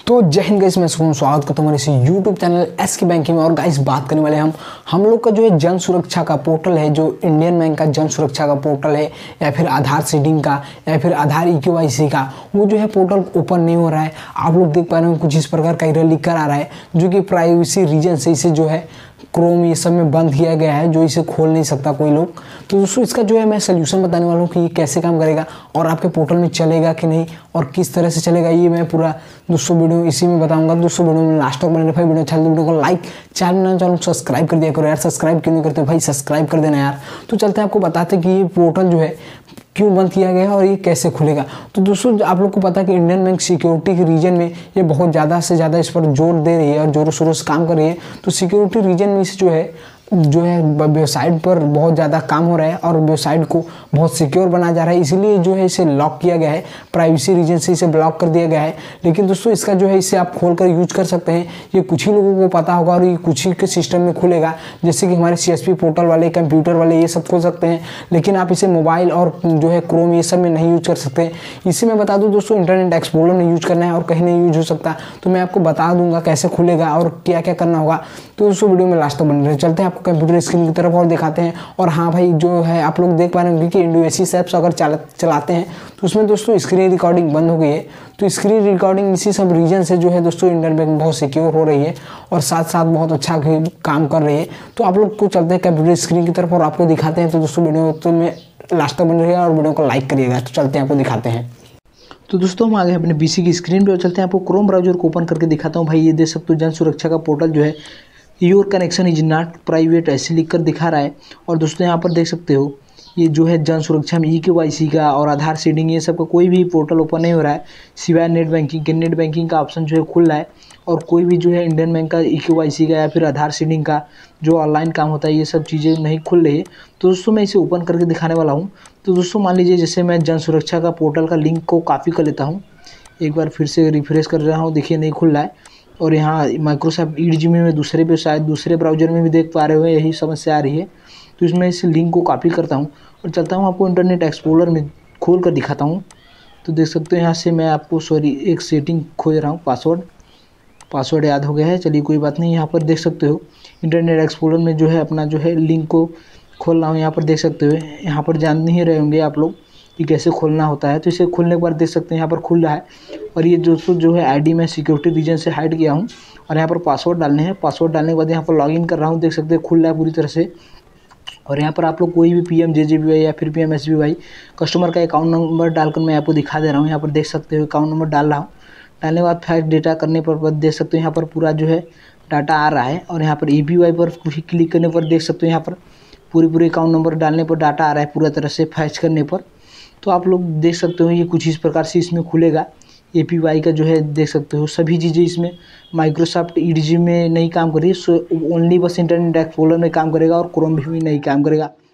तो जय हिंद गाइस, मैं सुकून स्वागत करता हूँ हमारे इस YouTube channel S K banking में। और गाइस बात करने वाले हम लोग का जो है जन सुरक्षा का पोर्टल है, जो इंडियन बैंक का जन सुरक्षा का पोर्टल है, या फिर आधार सीडिंग का, या फिर आधार EKYC का, वो जो है पोर्टल ओपन नहीं हो रहा है। आप लोग देख पा रहे हो कुछ इस प्रकार का एरर लिख कर आ रहा है, जो कि प्राइवेसी रीजन से इसे जो है क्रोम ये सब में बंद किया गया है, जो इसे खोल नहीं सकता कोई लोग। तो दोस्तों इसका जो है मैं सोल्यूशन बताने वाला हूँ कि ये कैसे काम करेगा और आपके पोर्टल में चलेगा कि नहीं और किस तरह से चलेगा, ये मैं पूरा दोस्तों वीडियो इसी में बताऊंगा। दोस्तों वीडियो में लास्ट तक बने रहे। वीडियो अच्छा लगे वीडियो को लाइक, चैनल सब्सक्राइब कर दिया करो यार। सब्सक्राइब क्यों नहीं करते भाई, सब्सक्राइब कर देना यार। तो चलते हैं आपको बताते कि ये पोर्टल जो है क्यों बंद किया गया है और ये कैसे खुलेगा। तो दोस्तों आप लोग को पता है कि इंडियन बैंक सिक्योरिटी के रीजन में ये बहुत ज़्यादा से ज़्यादा इस पर जोर दे रही है और जोरों शोरों से काम कर रही है। तो सिक्योरिटी रीजन में इसे जो है वेबसाइट पर बहुत ज़्यादा काम हो रहा है और वेबसाइट को बहुत सिक्योर बनाया जा रहा है, इसीलिए जो है इसे लॉक किया गया है। प्राइवेसी रीजन से इसे ब्लॉक कर दिया गया है। लेकिन दोस्तों इसका जो है इसे आप खोलकर यूज कर सकते हैं। ये कुछ ही लोगों को पता होगा और ये कुछ ही के सिस्टम में खुलेगा, जैसे कि हमारे CSP पोर्टल वाले, कंप्यूटर वाले ये सब खोल सकते हैं। लेकिन आप इसे मोबाइल और जो है क्रोम ये सब में नहीं यूज कर सकते। इसी में बता दूँ दोस्तों, इंटरनेट एक्सप्लोरर में यूज करना है और कहीं नहीं यूज हो सकता। तो मैं आपको बता दूंगा कैसे खुलेगा और क्या क्या करना होगा। तो दोस्तों वीडियो में लास्ट तक बने रहे। चलते हैं आपको कंप्यूटर स्क्रीन की तरफ और दिखाते हैं। और हाँ भाई, जो है आप लोग देख पा रहे होंगे कि इंडोएसिस ऐप्स अगर चलाते हैं तो उसमें दोस्तों स्क्रीन रिकॉर्डिंग बंद हो गई है। तो स्क्रीन रिकॉर्डिंग इसी सब रीजन से जो है दोस्तों इंडियन बैंक बहुत सिक्योर हो रही है और साथ साथ बहुत अच्छा काम कर रही है। तो आप लोग को चलते हैं कंप्यूटर स्क्रीन की तरफ और आपको दिखाते हैं। तो दोस्तों वीडियो तो में लास्ट तक बन रही है और वीडियो को लाइक करिएगा। तो चलते हैं आपको दिखाते हैं। तो दोस्तों हम आ गए अपने PC की स्क्रीन पे और चलते हैं आपको क्रोम ब्राउजर को ओपन करके दिखाता हूँ। भाई ये देख सकते हो जन सुरक्षा का पोर्टल जो है your connection is not private ऐसे लिख कर दिखा रहा है। और दोस्तों यहाँ पर देख सकते हो ये जो है जन सुरक्षा में EKYC का और आधार सीडिंग ये सब का कोई भी पोर्टल ओपन नहीं हो रहा है, सिवाय नेट बैंकिंग के। नेट बैंकिंग का ऑप्शन जो है खुल रहा है और कोई भी जो है इंडियन बैंक का EKYC का या फिर आधार सीडिंग का जो ऑनलाइन काम होता है ये सब चीज़ें नहीं खुल रही है। तो दोस्तों मैं इसे ओपन करके दिखाने वाला हूँ। तो दोस्तों मान लीजिए जैसे मैं जन सुरक्षा का पोर्टल का लिंक को कॉपी कर लेता हूँ, एक बार फिर से रिफ्रेश कर रहा हूँ, देखिए नहीं खुल रहा है। और यहाँ माइक्रोसॉफ्ट ईड में दूसरे पे शायद दूसरे ब्राउजर में भी देख पा रहे हो यही समस्या आ रही है। तो इसमें इस लिंक को कॉपी करता हूँ और चलता हूँ आपको इंटरनेट एक्सप्लोरर में खोल कर दिखाता हूँ। तो देख सकते हो यहाँ से मैं आपको एक सेटिंग खोज रहा हूँ, पासवर्ड याद हो गया है, चलिए कोई बात नहीं। यहाँ पर देख सकते हो इंटरनेट एक्सप्लोरर में जो है अपना जो है लिंक को खोल रहा हूँ। यहाँ पर देख सकते हो, यहाँ पर जान नहीं रहे होंगे आप लोग कि कैसे खोलना होता है। तो इसे खोलने के बाद देख सकते हैं यहाँ पर खुल रहा है। और ये दोस्तों जो है ID मैं सिक्योरिटी रीजन से हाइड किया हूँ और यहाँ पर पासवर्ड डालने हैं। पासवर्ड डालने के बाद यहाँ पर लॉगिन कर रहा हूँ, देख सकते हैं खुल रहा है पूरी तरह से। और यहाँ पर आप लोग कोई भी PMJJBY या फिर PMSBY कस्टमर का अकाउंट नंबर डालकर मैं आपको दिखा दे रहा हूँ। यहाँ पर देख सकते हो अकाउंट नंबर डाल रहा हूँ। डालने के बाद फैक्ट डेटा करने पर देख सकते हो यहाँ पर पूरा जो है डाटा आ रहा है। और यहाँ पर EBY पर क्लिक करने पर देख सकते हो यहाँ पर पूरे अकाउंट नंबर डालने पर डाटा आ रहा है पूरा तरह से फैच करने पर। तो आप लोग देख सकते हो ये कुछ इस प्रकार से इसमें खुलेगा। APY का जो है देख सकते हो सभी चीज़ें इसमें माइक्रोसॉफ्ट ईड में नहीं काम कर रही है, ओनली बस इंटरनेट एक्सप्लोरर में काम करेगा और क्रोम भी नहीं काम करेगा।